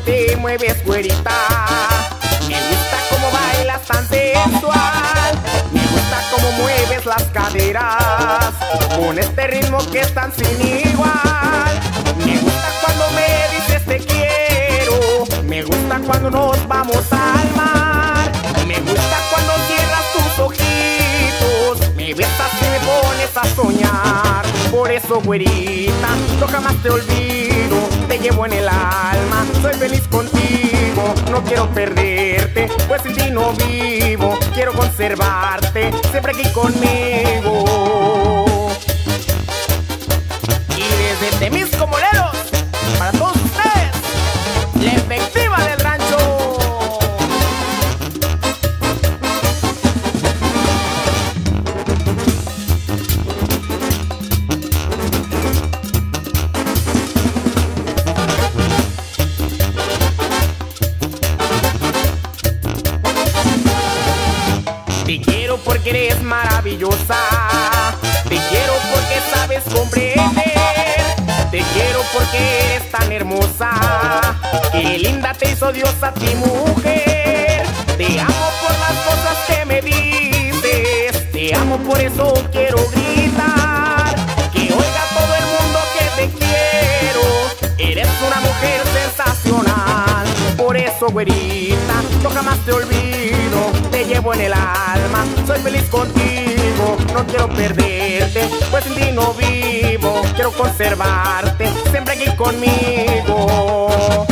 te mueves, güerita. Me gusta cómo bailas tan sensual. Me gusta cómo mueves las caderas con este ritmo que es tan sin igual. Me gusta cuando me dices te quiero. Me gusta cuando nos vamos al mar. Me gusta cuando cierras tus ojitos. Me besas y me pones a soñar. Por eso, güerita, yo jamás te olvido. Te llevo en el alma, soy feliz contigo. No quiero perderte, pues sin ti no vivo. Quiero conservarte, siempre aquí conmigo. Y desde Temisco, Morelos, para todos ustedes, la efectiva del rancho. Te quiero porque eres maravillosa. Te quiero porque sabes comprender. Te quiero porque eres tan hermosa. Qué linda te hizo Dios a ti, mujer. Te amo por las cosas que me dices. Te amo, por eso quiero gritar. Que oiga todo el mundo que te quiero. Eres una mujer sensacional. Por eso, güerita, yo jamás te olvido. Te llevo en el alma, soy feliz contigo. No quiero perderte, pues sin ti no vivo. Quiero conservarte, siempre aquí conmigo.